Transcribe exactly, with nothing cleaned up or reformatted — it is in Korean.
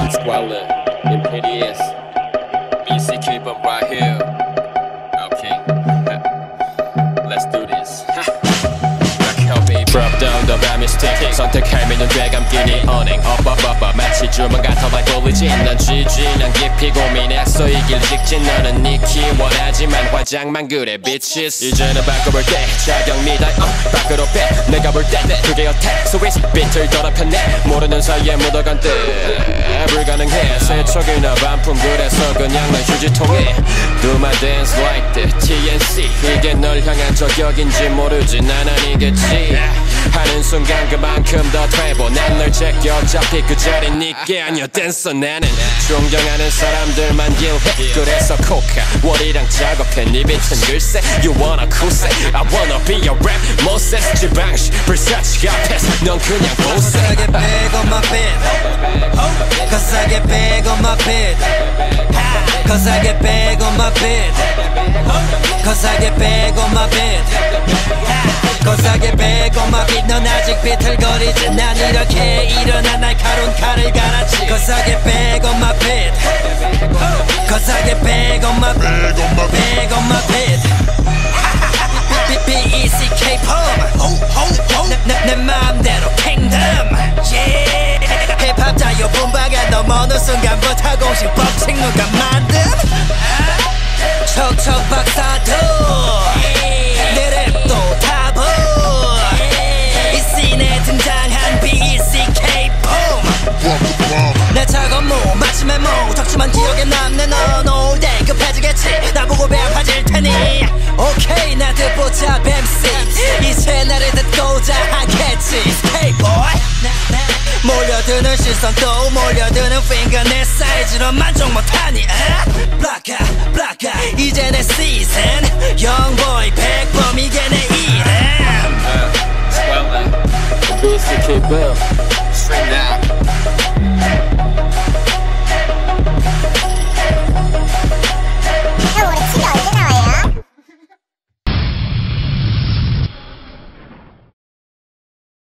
Squalla, Imperious, B C keep up right here. Okay, let's do this. dropdown 더 밤이 스틱 선택할 메뉴 되감기니 언행 어버버버 마치 주문같아 말 돌리지 난 지지 난 깊이 고민했어 이 길 직진 너는 nicky 원하지만 화장만 그래 bitches 이제는 바꿔볼 때 자격미달 uh, 밖으로 빼 내가 볼 때 그게 어택 스위스 비틀 더럽혔네 모르는 사이에 묻어간 때 불가능해 세척이나 반품 그래서 그냥 난 휴지통에 Do my dance like that 티엔씨 이게 널 향한 저격인지 모르지 난 아니겠지 하는 순간 그만큼 더 트래블 난 널 제껴 어차피 그 자린 니께 아니야 댄서 나는 존경하는 사람들만 deal해 그래서 코카 월이랑 작업해 네 비튼 글쎄 You wanna cool세 I wanna be a rap Moses givenchy versace 앞에서 넌 그냥 보세 Cause I get big on my bed Cause I get big on my bed Cause I get big on my bed Cause I get big on my bed Cause I get big on my beat 넌 아직 비틀거리지 난 이렇게 일어나 날카로운 칼을 갈았지 Cause I get big on my bed Cause I get big on my bed Big on my bed B-E-C-K 폼 내 맘대로 kingdom Yeah 힙합 자유 분방에 넌 어느 순간부터 공식 법칙 누가 만듦 척척박사들 내 랩도 다 보 이 씬에 등장한 B-E-C-K 폼 내 작업무 마치 메모 적지만 기억에 남네 넌 all day 급해지겠지 나보고 배아파질 테니 오케이 나 듣보자 뱀씨 이제 나를 듣고자 하겠지 Skateboy 몰려드는 시선 또 몰려드는 finger 내 사이즈로 만족 못하니 블락아 블락아 이제 내 시즌 영보이 백범 이게 내 이름 Squalla, B C keep up, straight down.